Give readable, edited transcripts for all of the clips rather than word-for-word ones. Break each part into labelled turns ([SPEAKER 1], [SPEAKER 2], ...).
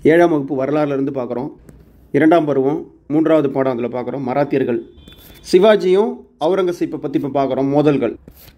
[SPEAKER 1] ஏழாம் வகுப்பு வரலாறுலேருந்து பார்க்குறோம். இரண்டாம் பருவம் 3வது பாடம் அதில் பார்க்குறோம். மராத்தியர்கள் சிவாஜியும் அவுரங்கசீப்பை பற்றி இப்போ பார்க்குறோம். மோதல்கள்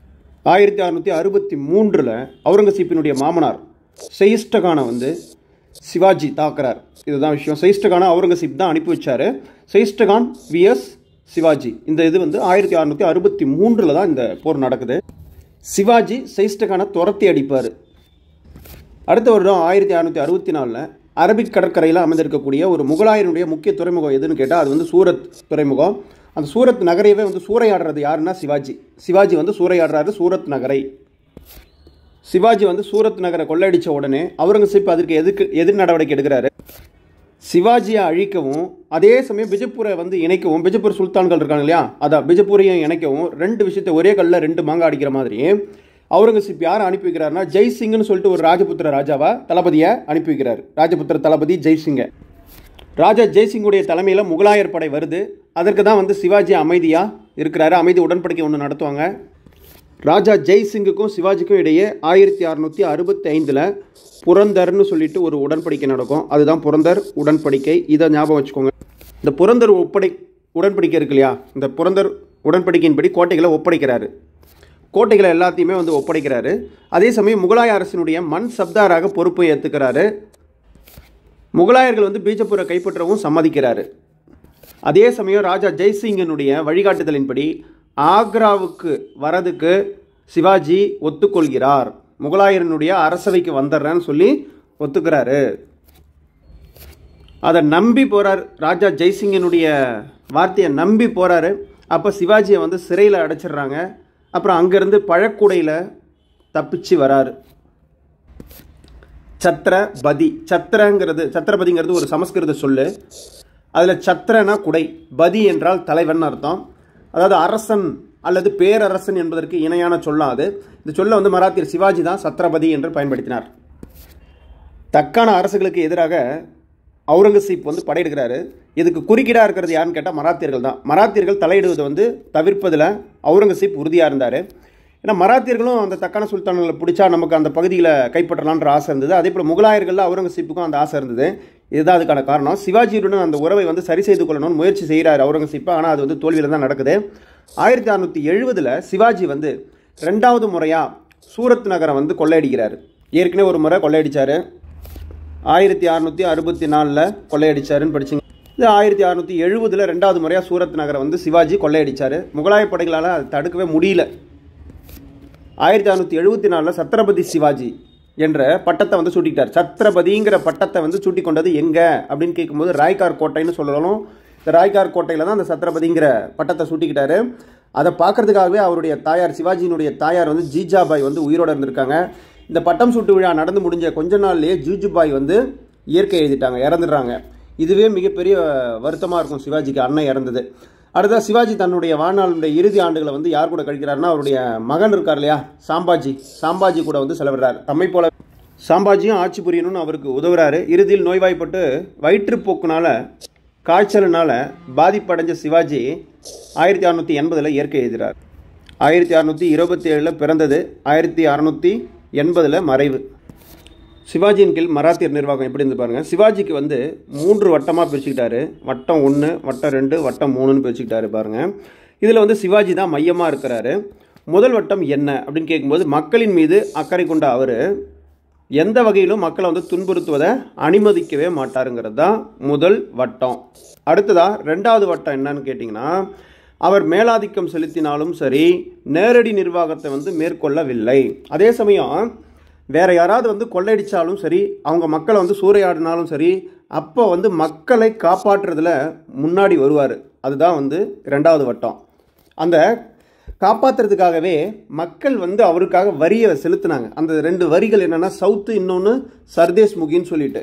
[SPEAKER 1] 1663 அவுரங்கசீப்பினுடைய மாமனார் செயிஸ்டகானை சிவாஜி தாக்குறார். இதுதான் விஷயம். செயிஸ்டகானை அவுரங்கசீப் தான் அனுப்பி வச்சார். செயிஸ்டகான் விஎஸ் சிவாஜி. இந்த இது 1663 தான் இந்த போர் நடக்குது. சிவாஜி செயிஸ்டகானை துரத்தி அடிப்பார். அடுத்த வருடம் 1664 அரபிக் கடற்கரையில் அமைந்திருக்கக்கூடிய ஒரு முகலாயனுடைய முக்கிய துறைமுகம் எதுன்னு கேட்டால் அது சூரத் துறைமுகம். அந்த சூரத் நகரையவே சூறையாடுறது யாருன்னா சிவாஜி. சிவாஜி சூறையாடுறாரு சூரத் நகரை. சிவாஜி சூரத் நகரை கொள்ளையடித்த உடனே அவுரங்கசீப் அதற்கு எதிர் நடவடிக்கை எடுக்கிறாரு. சிவாஜியை அழிக்கவும் அதே சமயம் பிஜப்பூரை இணைக்கவும், பிஜப்பூர் சுல்தான்கள் இருக்காங்க இல்லையா, அதான் பிஜப்பூரையும் இணைக்கவும் ரெண்டு விஷயத்தை ஒரே கல்லில் ரெண்டு மாங்காய் அடிக்கிற மாதிரி அவுரங்கசீப் யாரை அனுப்பி வைக்கிறாருன்னா ஜெய்சிங்னு சொல்லிட்டு ஒரு ராஜபுத்திர ராஜாவா தளபதியை அனுப்பி வைக்கிறார். ராஜபுத்திர தளபதி ஜெய்சிங்க. ராஜா ஜெய்சிங்குடைய தலைமையில் முகலாயர் படை வருது. அதற்கு தான் சிவாஜி அமைதியாக இருக்கிறாரு. அமைதி உடன்படிக்கை ஒன்று நடத்துவாங்க. ராஜா ஜெய்சிங்குக்கும் சிவாஜிக்கும் இடையே 1665 புரந்தர்னு சொல்லிட்டு ஒரு உடன்படிக்கை நடக்கும். அதுதான் புரந்தர் உடன்படிக்கை. இதை ஞாபகம் வச்சுக்கோங்க. இந்த புரந்தர் உடன்படிக்கை இருக்கு இல்லையா, இந்த புரந்தர் உடன்படிக்கையின்படி கோட்டைகளை ஒப்படைக்கிறாரு. கோட்டைகளை எல்லாத்தையுமே ஒப்படைக்கிறாரு. அதே சமயம் முகலாய அரசினுடைய மண் சப்தாராக பொறுப்பை ஏற்றுக்கிறாரு. முகலாயர்கள் பீஜப்பூரை கைப்பற்றவும் சம்மதிக்கிறாரு. அதே சமயம் ராஜா ஜெய்சிங்கனுடைய வழிகாட்டுதலின்படி ஆக்ராவுக்கு வரதுக்கு சிவாஜி ஒத்துக்கொள்கிறார். முகலாயரனுடைய அரசவைக்கு வந்துடுறேன்னு சொல்லி ஒத்துக்கிறாரு. அதை நம்பி போகிறார். ராஜா ஜெய்சிங்கனுடைய வார்த்தையை நம்பி போகிறாரு. அப்போ சிவாஜியை சிறையில் அடைச்சிடுறாங்க. அப்புறம் அங்கேருந்து பழக்கூடையில் தப்பிச்சு வராரு. சத்திரபதிங்கிறது ஒரு சமஸ்கிருத சொல்லு. அதில் சத்திரனா குடை, பதி என்றால் தலைவன் அர்த்தம். அதாவது அரசன் அல்லது பேரரசன் என்பதற்கு இணையான சொல்லாது. இந்த சொல்ல மராத்தியர் சிவாஜி தான் சத்திரபதி என்று பயன்படுத்தினார். தக்கான அரசுகளுக்கு எதிராக அவுரங்கசீப் படையெடுக்கிறாரு. இதுக்கு குறுக்கீடாக இருக்கிறது யாருன்னு கேட்டால் மராத்தியர்கள் தான். மராத்தியர்கள் தலையிடுவது தவிர்ப்பதில் அவுரங்கசீப் உறுதியாக இருந்தார். ஏன்னா மராத்தியர்களும் அந்த தக்கான சுல்தான்களை பிடிச்சா நமக்கு அந்த பகுதியில் கைப்பற்றலான்ற ஆசை இருந்தது. அதே போல் முகலாயர்களில் அவுரங்கசீப்புக்கும் அந்த ஆசை இருந்தது. இதுதான் அதுக்கான காரணம். சிவாஜியுடன் அந்த உறவை சரி செய்து கொள்ளணும்னு முயற்சி செய்கிறார் அவுரங்கசீப். ஆனால் அது தோல்வியில் தான் நடக்குது. 1670 சிவாஜி 2வது முறையாக சூரத் நகரம் கொள்ளையடிக்கிறார். ஏற்கனவே ஒரு முறை கொள்ளையடிச்சார். 1664 கொள்ளையடிச்சாருன்னு படிச்சிங்க. இது 1670 2வது முறையாக சூரத் நகரை சிவாஜி கொள்ளையடிச்சார். முகலாய படைகளால் அதை தடுக்கவே முடியல. 1674 சத்ரபதி சிவாஜி என்ற பட்டத்தை சூட்டிட்டார். சத்ரபதிங்கிற பட்டத்தை சூட்டி கொண்டது எங்கே அப்படின்னு கேட்கும்போது ராய்கார் கோட்டைன்னு சொல்லணும். இந்த ராய்கார் கோட்டையில் தான் அந்த சத்ரபதிங்கிற பட்டத்தை சூட்டிக்கிட்டாரு. அதை பார்க்கறதுக்காகவே அவருடைய தாயார், சிவாஜியினுடைய தாயார் ஜீஜாபாய் உயிரோடு இருந்திருக்காங்க. இந்த பட்டம் சூட்டு விழா நடந்து முடிஞ்ச கொஞ்ச நாள்லேயே ஜூஜுபாய் இயற்கை எழுதிட்டாங்க, இறந்துடுறாங்க. இதுவே மிகப்பெரிய வருத்தமாக இருக்கும் சிவாஜிக்கு, அண்ணன் இறந்தது. அடுத்ததாக சிவாஜி தன்னுடைய வாழ்நாளுடைய இறுதி ஆண்டுகளை யார் கூட கழிக்கிறாருன்னா அவருடைய மகன் இருக்கார் இல்லையா சாம்பாஜி கூட செலவிடுறாரு. தம்மை போல சாம்பாஜியும் ஆட்சி புரியணும்னு அவருக்கு உதவுறாரு. இறுதியில் நோய்வாய்ப்பட்டு வயிற்றுப்போக்குனால காய்ச்சலினால பாதிப்படைஞ்ச சிவாஜி 1680 இயற்கை எழுதுகிறார். 1627 பிறந்தது, 1680 மறைவு. சிவாஜியின் கீழ் மராத்தியர் நிர்வாகம் எப்படி இருந்து பாருங்கள். சிவாஜிக்கு 3 வட்டமாக பிரிச்சுக்கிட்டாரு. வட்டம் 1, வட்டம் 2, வட்டம் 3ன்னு பிரிச்சுக்கிட்டாரு பாருங்கள். இதில் சிவாஜி தான் மையமாக இருக்கிறாரு. முதல் வட்டம் என்ன அப்படின்னு கேட்கும்போது, மக்களின் மீது அக்கறை கொண்ட அவர் எந்த வகையிலும் மக்களை துன்புறுத்துவதை அனுமதிக்கவே மாட்டாருங்கிறது தான் முதல் வட்டம். அடுத்ததாக 2வது வட்டம் என்னன்னு கேட்டிங்கன்னா, அவர் மேலாதிக்கம் செலுத்தினாலும் சரி நேரடி நிர்வாகத்தை மேற்கொள்ளவில்லை. அதே சமயம் வேற யாராவது கொள்ளையடித்தாலும் சரி, அவங்க மக்களை சூறையாடினாலும் சரி, அப்போ மக்களை காப்பாற்றுறதுல முன்னாடி வருவார். அதுதான் 2வது வட்டம். அந்த காப்பாற்றுறதுக்காகவே மக்கள் அவருக்காக வரியை செலுத்தினாங்க. அந்த 2 வரிகள் என்னென்னா சவுத்து, இன்னொன்று சர்தேஸ் முகின்னு சொல்லிட்டு.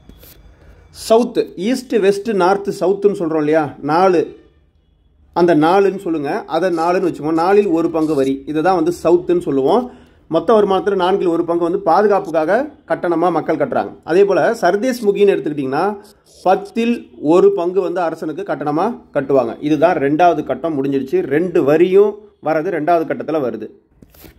[SPEAKER 1] சவுத்து ஈஸ்ட், வெஸ்ட், நார்த்து, சவுத்துன்னு சொல்கிறோம் இல்லையா, 4. அந்த 4ன்னு சொல்லுங்கள், அதை 4ன்னு வச்சுக்கோங்க. 4ல் 1 பங்கு வரி, இதை தான் சவுத்துன்னு சொல்லுவோம். மொத்த வருமானத்தில் 4ல் 1 பங்கு பாதுகாப்புக்காக கட்டணமாக மக்கள் கட்டுறாங்க. அதே போல் சர்தேஸ் முகின்னு எடுத்துக்கிட்டிங்கன்னா 10ல் 1 பங்கு அரசனுக்கு கட்டணமாக கட்டுவாங்க. இதுதான் 2வது கட்டம் முடிஞ்சிருச்சு. 2 வரியும் வரது 2வது கட்டத்தில் வருது.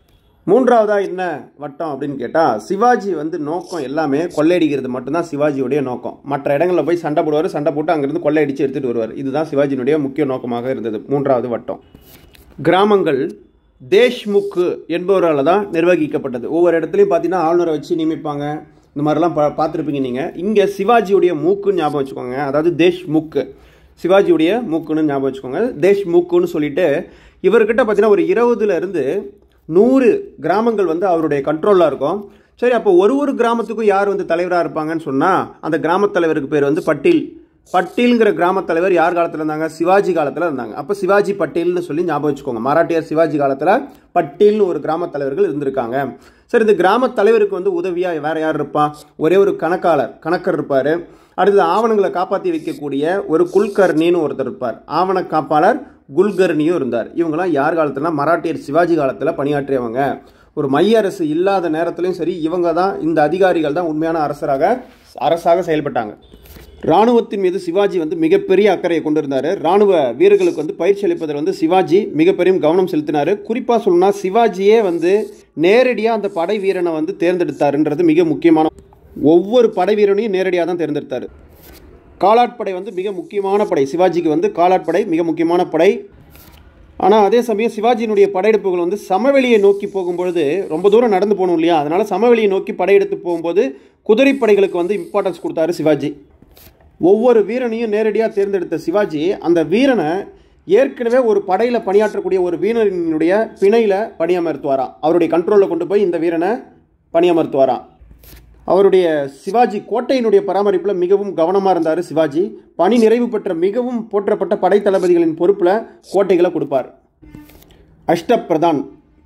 [SPEAKER 1] மூன்றாவதா என்ன வட்டம் அப்படின்னு கேட்டால், சிவாஜி வந்து நோக்கம் எல்லாமே கொள்ளையடிக்கிறது மட்டும்தான் சிவாஜியுடைய நோக்கம். மற்ற இடங்களில் போய் சண்டை போடுவார், சண்டை போட்டு அங்கேருந்து கொள்ளையடிச்சு எடுத்துகிட்டு வருவார். இதுதான் சிவாஜியினுடைய முக்கிய நோக்கமாக இருந்தது. மூன்றாவது வட்டம். கிராமங்கள் தேஷ்முக் என்பவரால் தான் நிர்வகிக்கப்பட்டது. ஒவ்வொரு இடத்துலையும் பார்த்தீங்கன்னா ஆளுநரை வச்சு நியமிப்பாங்க. இந்த மாதிரிலாம் பார்த்துருப்பீங்க நீங்கள். இங்கே சிவாஜியுடைய மூக்குன்னு ஞாபகம் வச்சுக்கோங்க. அதாவது தேஷ்முக், சிவாஜியுடைய மூக்குன்னு ஞாபகம் வச்சுக்கோங்க. தேஷ்முக்குன்னு சொல்லிட்டு இவர்கிட்ட பார்த்தீங்கன்னா ஒரு 20லேருந்து 100 கிராமங்கள் வந்து அவருடைய கண்ட்ரோலில் இருக்கும். சரி, அப்போ ஒரு கிராமத்துக்கும் யார் வந்து தலைவராக இருப்பாங்கன்னு சொன்னால், அந்த கிராமத் தலைவருக்கு பேர் வந்து பட்டீல். பட்டீல்ங்கிற கிராமத் தலைவர் யார் காலத்தில் இருந்தாங்க? சிவாஜி காலத்தில் இருந்தாங்க. அப்போ சிவாஜி பட்டேல்னு சொல்லி ஞாபகம் வச்சுக்கோங்க. மராட்டியர் சிவாஜி காலத்தில் பட்டேல்னு ஒரு கிராமத் தலைவர்கள் இருந்திருக்காங்க. சரி, இந்த கிராமத் தலைவருக்கு வந்து உதவியாக வேற யார் இருப்பா? ஒரே ஒரு கணக்கர் இருப்பார். அடுத்தது ஆவணங்களை காப்பாற்றி வைக்கக்கூடிய ஒரு குல்கர்ணின்னு ஒருத்தர் இருப்பார். ஆவண காப்பாளர் குல்கர்ணியும் இருந்தார். இவங்கெல்லாம் யார் காலத்துலனா மராட்டியர் சிவாஜி காலத்தில் பணியாற்றியவங்க. ஒரு மைய அரசு இல்லாத நேரத்திலையும் சரி, இவங்க தான், இந்த அதிகாரிகள் தான் உண்மையான அரசாக செயல்பட்டாங்க. இராணுவத்தின் மீது சிவாஜி வந்து மிகப்பெரிய அக்கறையை கொண்டிருந்தார். இராணுவ வீரர்களுக்கு வந்து பயிற்சி அளிப்பதில் வந்து சிவாஜி மிகப்பெரிய கவனம் செலுத்தினார். குறிப்பாக சொல்லணும்னா சிவாஜியே வந்து நேரடியாக அந்த படை வீரனை வந்து தேர்ந்தெடுத்தாருன்றது மிக முக்கியமான. ஒவ்வொரு படை வீரனையும் நேரடியாக தான் தேர்ந்தெடுத்தார். காலாட்படை வந்து மிக முக்கியமான படை. சிவாஜிக்கு வந்து காலாட்படை மிக முக்கியமான படை. ஆனால் அதே சமயம் சிவாஜியினுடைய படையெடுப்புகள் வந்து சமவெளியை நோக்கி போகும்பொழுது ரொம்ப தூரம் நடந்து போகணும் இல்லையா? அதனால் சமவெளியை நோக்கி படையெடுத்து போகும்போது குதிரைப்படைகளுக்கு வந்து இம்பார்ட்டன்ஸ் கொடுத்தாரு சிவாஜி. ஒவ்வொரு வீரனையும் நேரடியாக தேர்ந்தெடுத்த சிவாஜி அந்த வீரனை ஏற்கனவே ஒரு படையில் பணியாற்றக்கூடிய ஒரு வீரனுடைய பிணையில் பணியமர்த்துவாராம். அவருடைய கண்ட்ரோலில் கொண்டு போய் இந்த வீரனை பணியமர்த்துவாராம். அவருடைய சிவாஜி கோட்டையினுடைய பராமரிப்பில் மிகவும் கவனமாக இருந்தார் சிவாஜி. பணி நிறைவு பெற்ற மிகவும் போற்றப்பட்ட படை தளபதிகளின் பொறுப்பில் கோட்டைகளை கொடுப்பார். அஷ்டபிரதான்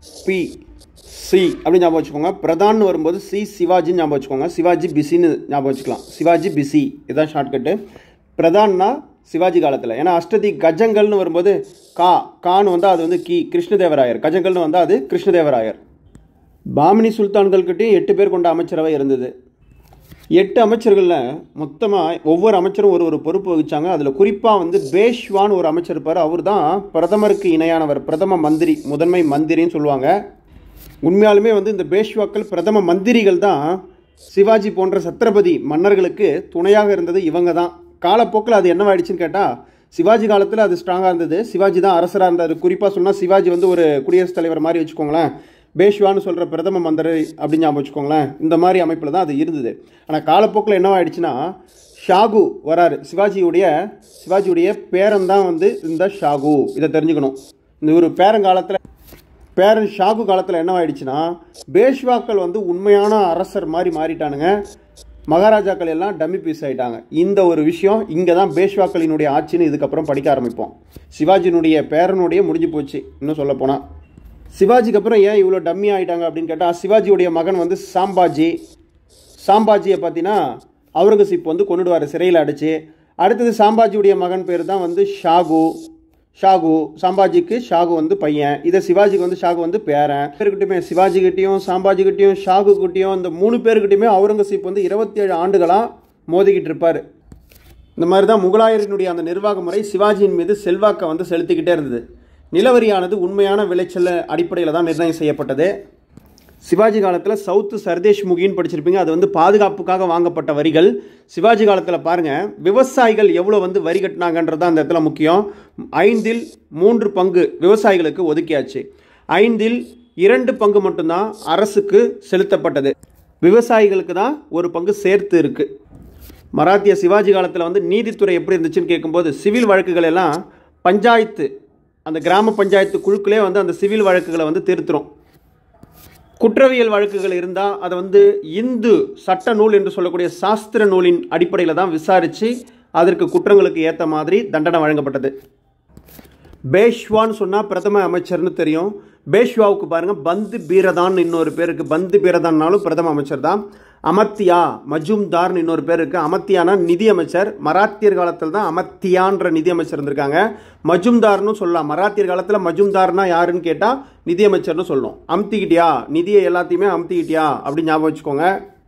[SPEAKER 1] சி அப்படின்னு ஞாபகம் வச்சுக்கோங்க. பிரதான்னு வரும்போது சிவாஜின்னு ஞாபகம் வச்சுக்கோங்க. சிவாஜி பிசின்னு ஞாபகம் வச்சுக்கலாம். சிவாஜி பிசி இதுதான் ஷார்ட்கட்டு. பிரதான்னா சிவாஜி காலத்தில். ஏன்னா அஷ்டதி கஜங்கள்னு வரும்போது கான்னு வந்தால் அது வந்து கிருஷ்ணதேவராயர். கஜங்கள்னு வந்தால் அது கிருஷ்ணதேவராயர். பாமினி சுல்தான்கள்கிட்டையும் 8 பேர் கொண்ட அமைச்சரவை இருந்தது. 8 அமைச்சர்களில் மொத்தமாக ஒவ்வொரு அமைச்சரும் ஒரு பொறுப்பு வகிச்சாங்க. அதில் குறிப்பாக வந்து பேஷ்வான்னு ஒரு அமைச்சர் இருப்பார். அவர் தான் பிரதமருக்கு இணையானவர், பிரதம மந்திரி, முதன்மை மந்திரின்னு சொல்லுவாங்க. உண்மையாலுமே வந்து இந்த பேஷ்வாக்கள் பிரதம மந்திரிகள் தான் சிவாஜி போன்ற சத்ரபதி மன்னர்களுக்கு துணையாக இருந்தது. இவங்க தான். காலப்போக்கில் அது என்னவாயிடுச்சுன்னு கேட்டால், சிவாஜி காலத்தில் அது ஸ்ட்ராங்காக இருந்தது. சிவாஜி தான் அரசராக இருந்தார். குறிப்பாக சொன்னால் சிவாஜி வந்து ஒரு குடியரசுத் தலைவர் மாதிரி வச்சுக்கோங்களேன். பேஷ்வான்னு சொல்கிற பிரதம மந்திரி அப்படின்னு ஞாபகம் வச்சுக்கோங்களேன். இந்த மாதிரி அமைப்பில் தான் அது இருந்தது. ஆனால் காலப்போக்கில் என்னவாயிடுச்சுன்னா, ஷாகு வராரு. சிவாஜியுடைய பேரன் தான் வந்து இந்த ஷாகு. இதை தெரிஞ்சுக்கணும். இந்த ஒரு பேரன் ஷாகு காலத்தில் என்னவாயிடுச்சுன்னா, பேஷ்வாக்கள் வந்து உண்மையான அரசர் மாதிரி மாறிட்டானுங்க. மகாராஜாக்கள் எல்லாம் டம்மி பீஸ் ஆகிட்டாங்க. இந்த ஒரு விஷயம் இங்கே தான் பேஷ்வாக்களினுடைய ஆட்சின்னு இதுக்கப்புறம் படிக்க ஆரம்பிப்போம். சிவாஜியினுடைய பேரனுடைய முடிஞ்சு போச்சு. இன்னும் சொல்ல போனால் சிவாஜிக்கு அப்புறம் ஏன் இவ்வளோ டம்மி ஆகிட்டாங்க அப்படின்னு கேட்டால், சிவாஜியுடைய மகன் வந்து சாம்பாஜியை பார்த்தீங்கன்னா அவுரங்கசீப் வந்து கொண்டுடுவார் சிறையில் அடித்து. அடுத்தது சாம்பாஜியுடைய மகன் பேர் தான் வந்து ஷாகு. சாம்பாஜிக்கு ஷாகு வந்து பையன். இதை சிவாஜிக்கு வந்து ஷாகு வந்து பேரன். பேருக்கிட்டையுமே சிவாஜிக்கிட்டையும் சாம்பாஜிக்கிட்டையும் ஷாகுக்கிட்டையும் இந்த 3 பேருக்கிட்டையுமே அவுரங்கசீப் வந்து 27 ஆண்டுகளாக மோதிக்கிட்டு இருப்பார். இந்த மாதிரி தான் முகலாயரினுடைய அந்த நிர்வாக முறை சிவாஜியின் மீது செல்வாக்கை வந்து செலுத்திக்கிட்டே இருந்தது. நிலவரியானது உண்மையான விளைச்சல் அடிப்படையில் தான் நிர்ணயம் செய்யப்பட்டது. சிவாஜி காலத்தில் சவுத்து சர்தேஷ் முகின்னு படிச்சிருப்பீங்க. அது வந்து பாதுகாப்புக்காக வாங்கப்பட்ட வரிகள். சிவாஜி காலத்தில் பாருங்கள், விவசாயிகள் எவ்வளோ வந்து வரி கட்டினாங்கன்றது தான் அந்த இடத்துல முக்கியம். 5/3 பங்கு விவசாயிகளுக்கு ஒதுக்கியாச்சு. 5/2 பங்கு மட்டும்தான் அரசுக்கு செலுத்தப்பட்டது. விவசாயிகளுக்கு தான் 1 பங்கு சேர்த்து இருக்குது. மராத்திய சிவாஜி காலத்தில் வந்து நீதித்துறை எப்படி இருந்துச்சுன்னு கேட்கும்போது, சிவில் வழக்குகள் எல்லாம் பஞ்சாயத்து, அந்த கிராம பஞ்சாயத்து குழுக்களே வந்து அந்த சிவில் வழக்குகளை வந்து தீர்த்துரும். குற்றவியல் வழக்குகள் இருந்தால் அதை வந்து இந்து சட்ட நூல் என்று சொல்லக்கூடிய சாஸ்திர நூலின் அடிப்படையில் தான் விசாரித்து அதற்கு குற்றங்களுக்கு ஏற்ற மாதிரி தண்டனை வழங்கப்பட்டது. பேஷ்வான்னு சொன்னால் பிரதம அமைச்சர்னு தெரியும். பேஷ்வாவுக்கு பாருங்கள் பந்து பீரதான் இன்னொரு பேருக்கு. பந்து பீரதான்னாலும் பிரதம அமைச்சர் தான். அமர்த்தியா மஜும்தார்னு இன்னொரு பேர் இருக்குது. அமர்த்தியானா நிதி அமைச்சர். மராத்தியர் காலத்தில் தான் அமர்த்தியான்ற நிதி அமைச்சர் இருந்திருக்காங்க. மஜும்தார்னு சொல்லலாம். மராத்தியர் காலத்தில் மஜும்தார்னா யாருன்னு கேட்டால் நிதி அமைச்சர்னு சொல்லணும். அமுத்திக்கிட்டியா, நிதியை எல்லாத்தையுமே அமுத்திக்கிட்டியா அப்படின்னு ஞாபகம் வச்சுக்கோங்க.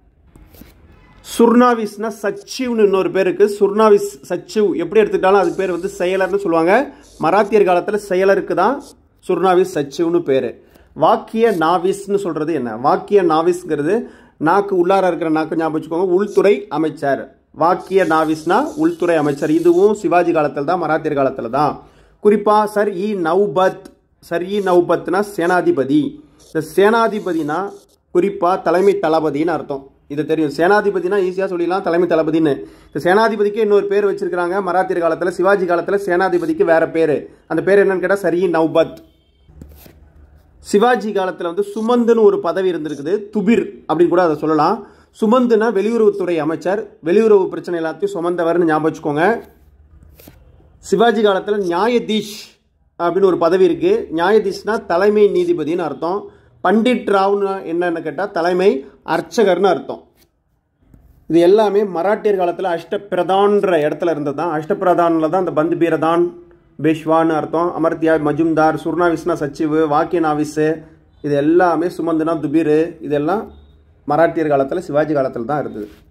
[SPEAKER 1] சுர்னாவிஸ்னா சச்சிவ்னு இன்னொரு பேர் இருக்குது. சுர்னாவிஸ் சச்சிவ் எப்படி எடுத்துக்கிட்டாலும் அது பேர் வந்து செயலர்னு சொல்லுவாங்க. மராத்தியர் காலத்தில் செயலருக்கு தான் சுர்னாவிஸ் சச்சிவ்னு பேர். வாக்கிய நாவிஸ்ன்னு சொல்கிறது என்ன? வாக்கிய நாவிஸ்ங்கிறது நாக்கு உள்ளார இருக்கிற நாக்கு ஞாபகம் வச்சுக்கோங்க, உள்துறை அமைச்சர். வாக்கிய நாவிஸ்னா உள்துறை அமைச்சர். இதுவும் சிவாஜி காலத்தில் தான், மராத்தியர் காலத்தில் தான். குறிப்பாக சர் இ நௌபத். சர் இ நௌபத்னா சேனாதிபதி. இந்த சேனாதிபதினா குறிப்பாக தலைமை தளபதினு அர்த்தம். இது தெரியும். சேனாதிபதினா ஈஸியாக சொல்லிடலாம் தலைமை தளபதினு. இந்த சேனாதிபதிக்கு இன்னொரு பேர் வச்சிருக்காங்க மராத்தியர் காலத்தில். சிவாஜி காலத்தில் சேனாதிபதிக்கு வேற பேர். அந்த பேர் என்னன்னு கேட்டால் சர் இ நௌபத். சிவாஜி காலத்தில் வந்து சுமந்துன்னு ஒரு பதவி இருந்திருக்குது, துபிர் அப்படின்னு கூட அதை சொல்லலாம். சுமந்துனா வெளியுறவுத்துறை அமைச்சர், வெளியுறவு பிரச்சனை எல்லாத்தையும் சுமந்தவர்னு ஞாபகம் வச்சுக்கோங்க. சிவாஜி காலத்தில் நியாயதீஷ் அப்படின்னு ஒரு பதவி இருக்கு. நியாயதீஷ்னா தலைமை நீதிபதினு அர்த்தம். பண்டிட் ராவ்னு என்னன்னு கேட்டால் தலைமை அர்ச்சகர்னு அர்த்தம். இது எல்லாமே மராட்டியர் காலத்தில் அஷ்டபிரதான்ற இடத்துல இருந்தது தான். அஷ்டபிரதானில் தான் அந்த பந்து பீரதான், பேஷ்வான்னு அர்த்தம். அமர்த்தியா, மஜும்தார், சுர்னாவிஸ்னா சச்சிவு, வாக்கிய நாவிஸு, இது எல்லாமே சுமந்துனா துபீர், இதெல்லாம் மராட்டியர் காலத்தில் சிவாஜி காலத்தில் தான் இருந்தது.